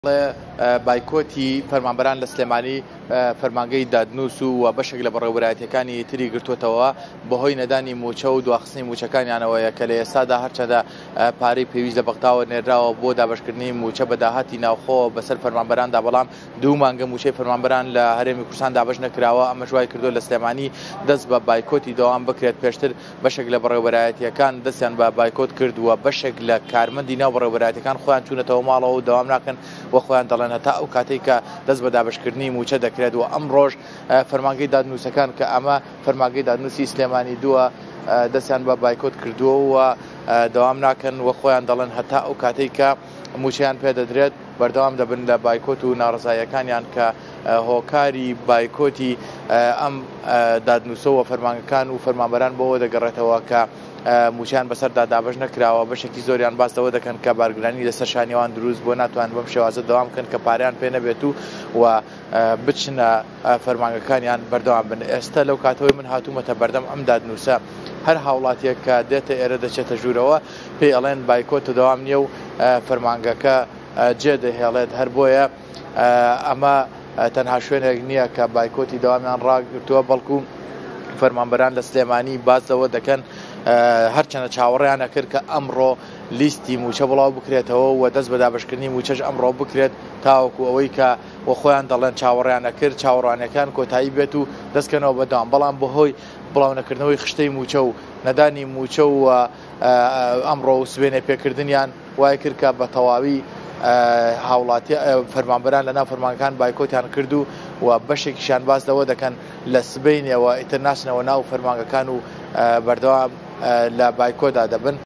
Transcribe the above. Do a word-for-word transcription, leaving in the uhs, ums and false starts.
بایکۆتی فەرمانبەران لە سلێمانی فەرمانگەی دادنووس و بەشێک لە بەڕێوەبەرایەتیەکانی تری گرتووەتەوە بەهۆی نەدانی موچە و دواخستنی موچەکانیانەوەیە کە لە ئێستادا هەرچەندە پارەی پێویست لە بەغداوە نێراوە بۆ دابەشکردنی موچە بە داهاتی ناوخۆ بەسەر فەرمانبەراندا، بەڵام دوو مانگە موچەی فەرمانبەران لە هەرێمی کوردستان دابەش نەکراوە. ئەمە ژوای کردو لە سلێمانی دەست بە بایکۆتی دەوام بکرێت. پێشتر بەشێک لە بەڕێوەبەرایەتیەکان دەستیان بە بایکۆت کردووە، بەشێک لە کارمەندی ناو بەڕێوەبەرایەتیەکان خۆیان چوونەتەوە ماڵەوە و دەوام ناکەن و خۆیان دەڵێن هەتا ئەو کاتێک کە دەست بە دابشکردنی موچە دەکرێت. و ئەم ڕۆژ فەرمانگەی دادنووسەکان کە ئەمە فەرمانگەی دادنووسی سلێمانی دووە دەستیان بە بایکۆت کردووە و دەوام ناکەن و خۆیان دەڵێن هەتا ئەو کاتێک کە موچەیان پێدەدرێت بەردەوام دەبن لە بایکۆت و ناڕزاییەکانیان کە هۆکاری بایکۆتی ئەم دادنووسە و فەرمانگەکان و فەرمانبەران بۆەوە دەگەڕێتەوە کە موچیان بەسەردا دابەش نەکراوە. بەشێکی زۆریان باسەوە دەکەن کە بارگرانی لەسەر شانیوان دروست بۆ ناتوان بەم شێوازە دەوام بکەن کە پاریان پێ نەبێت و بچنە فەرمانگەکانیان بەردەوام بن. ئێستا لەو کاتەوەی من هاتوومەتە بەردەم ئەم دادنووسە هەر هاوڵاتیەک کە دێتە ئێرە دەچێتە ژوورەوە پێی ئەڵێن بایکۆتە دەوام نییە و فەرمانگەکە جێ دەهێڵێت. هەر بۆیە ئەمە تەنها شوێنێک نییە کە بایکۆتی دەوامیان ڕاگرتووە، بەڵکو فەرمانبەران لە سلێمانی باسەوە دەکەن هەرچەنە چاوەڕێیان ئەکرد کە ئەمڕۆ لیستی موچە بڵاو بکرێتەوە و دەست بە دابشکردنی موچەش ئەمڕۆ بکرێت تاوەکو ئەوەی کە وە خۆیان دەڵێن چاوەڕێیان ئەکرد چاوەڕوانیەکان کۆتایی بێت و دەستکەنەوە بەدەوام. بەڵام بەهۆی بڵاو نەکردنەوەی خشتەی موچە و نەدانی موچە و ئەمڕۆ و سوێنێ پێکردنیان وای کرد کە بە تەواوی هاوڵاتی فەرمانبەران لە ناو فەرمانگەکان بایکۆتیان کردو و بەشێکیشان باس لەوە دەکەن لە سبەینەوە ئیتر ناچنەوە ناو فەرمانگەکان و بەردەوام لە بایکۆدا دەبن.